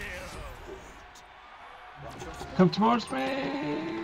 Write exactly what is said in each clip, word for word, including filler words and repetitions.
Come towards me!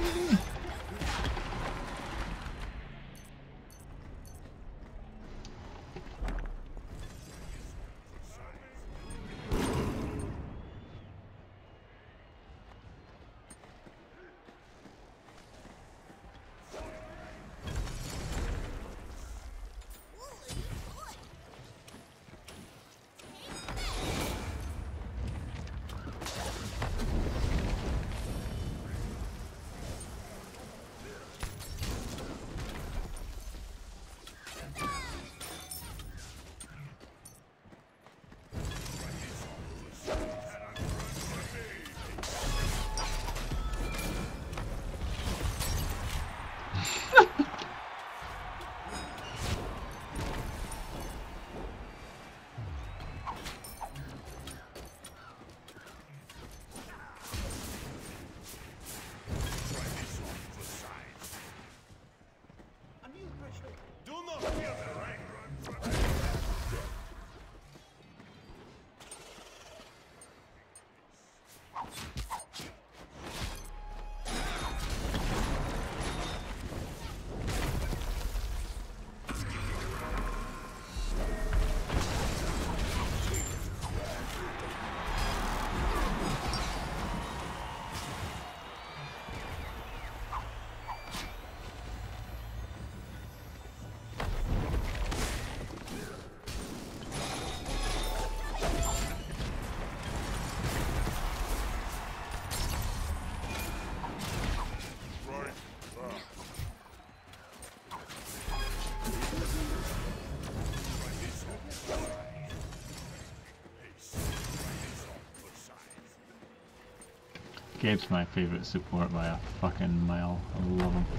Gabe's my favourite support by a fucking mile. I love him.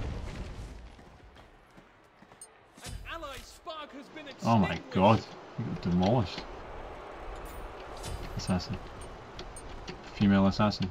Oh my god, he got demolished. Assassin. Female assassin.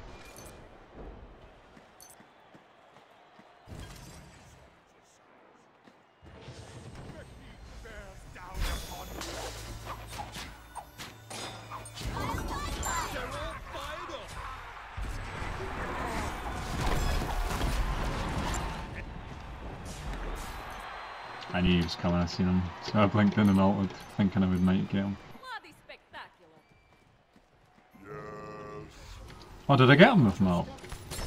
I knew he was coming, I seen him, so I blinked in and ulted, thinking I would might get him. Oh, did I get him with my ult?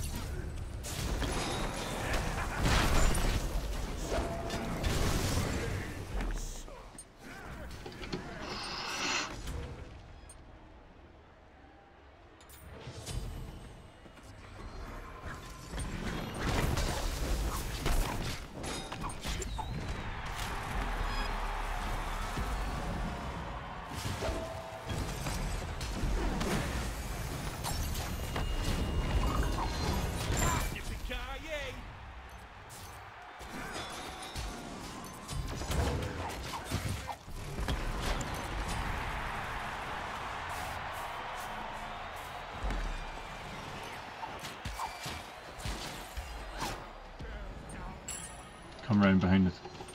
Come round behind it.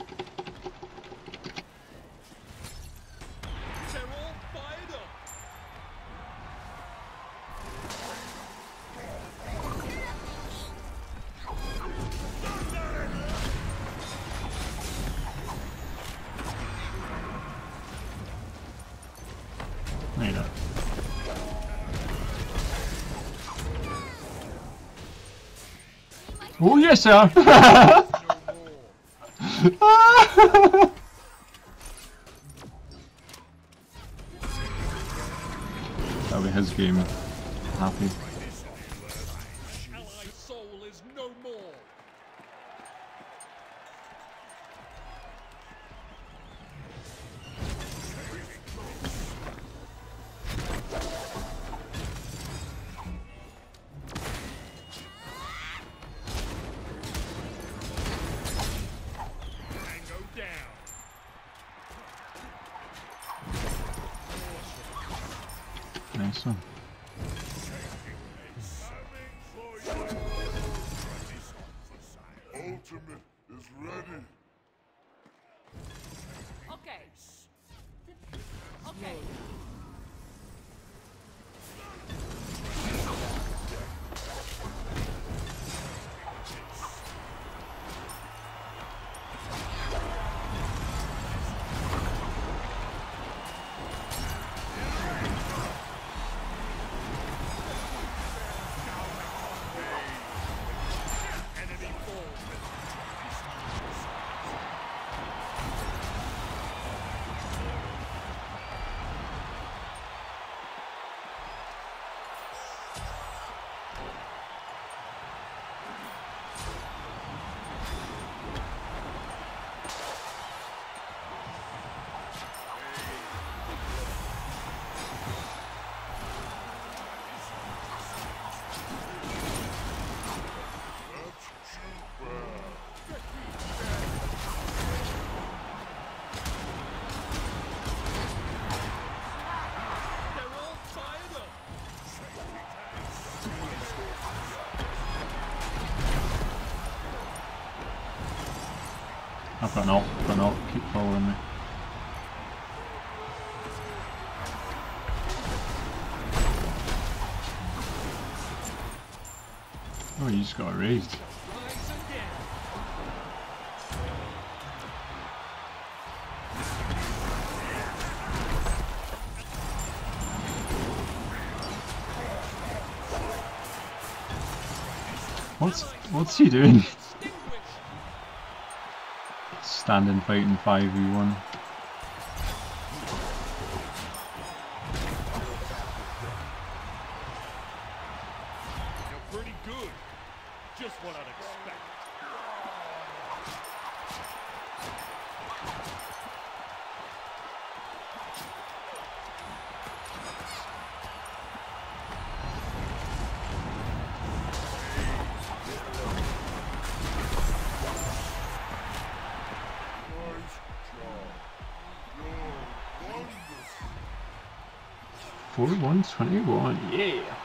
Made it. Oh yes, sir. That'll be his game. Happy. Nice one. Ultimate is ready. Okay. Okay. I've got an ult, I've got an ult, keep following me. Oh, you just got erased. What's what's he doing? Standing fighting five v one. You're pretty good. Just what I'd expect. Nice job. You're wonderful. forty-one twenty-one, yeah!